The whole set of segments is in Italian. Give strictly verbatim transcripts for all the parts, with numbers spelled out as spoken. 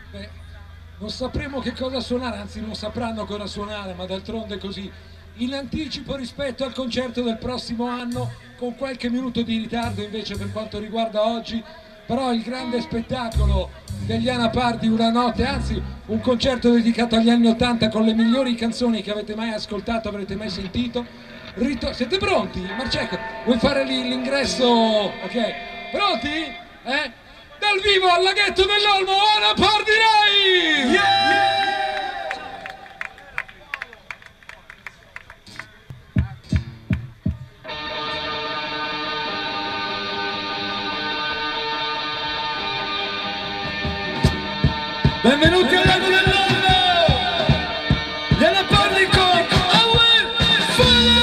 Beh, non sapremo che cosa suonare, anzi non sapranno cosa suonare, ma d'altronde è così. In anticipo rispetto al concerto del prossimo anno, con qualche minuto di ritardo invece per quanto riguarda oggi, però il grande spettacolo degli Anapardi, una notte, anzi un concerto dedicato agli anni ottanta con le migliori canzoni che avete mai ascoltato, avrete mai sentito. Rito- Siete pronti? Marcecco, vuoi fare lì l'ingresso? Ok, pronti? Eh? Dal vivo al laghetto dell'Olmo, Anapardi Live! Yeah! Benvenuti al lago dell'Olmo! Gli Anapardi con I Will Follow!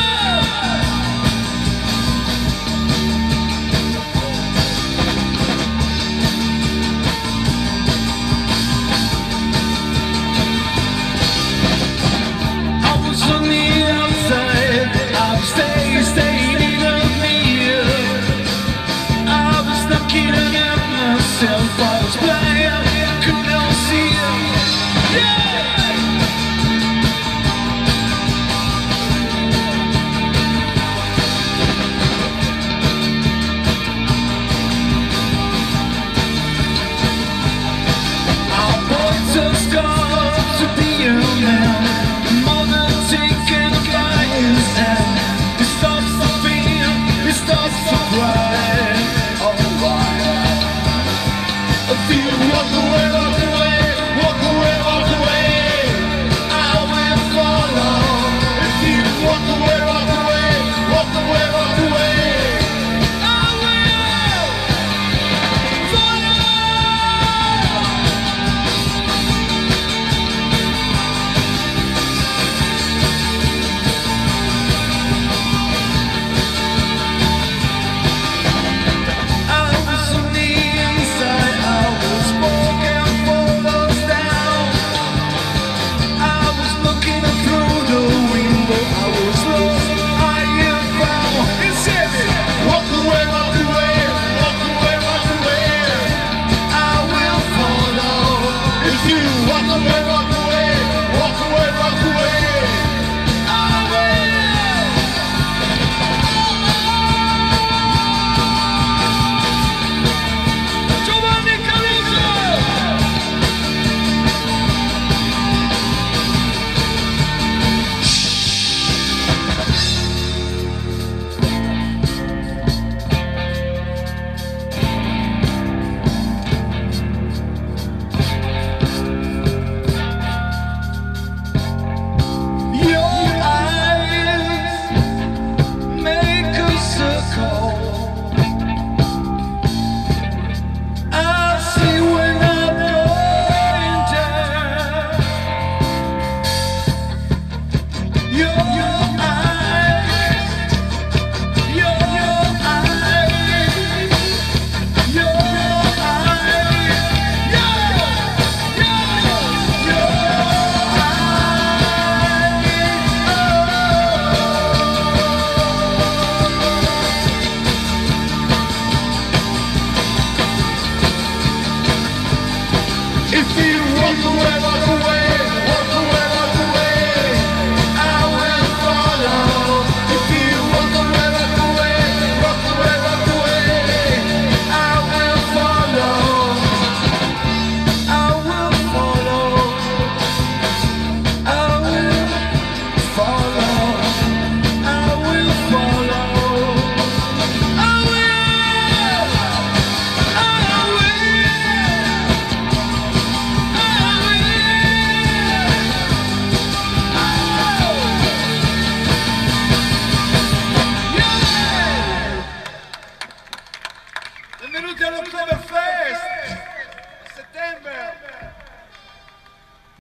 I was on the outside, I was staying, staying in a mirror. I was looking at myself, I was blind. If you walk away, walk away.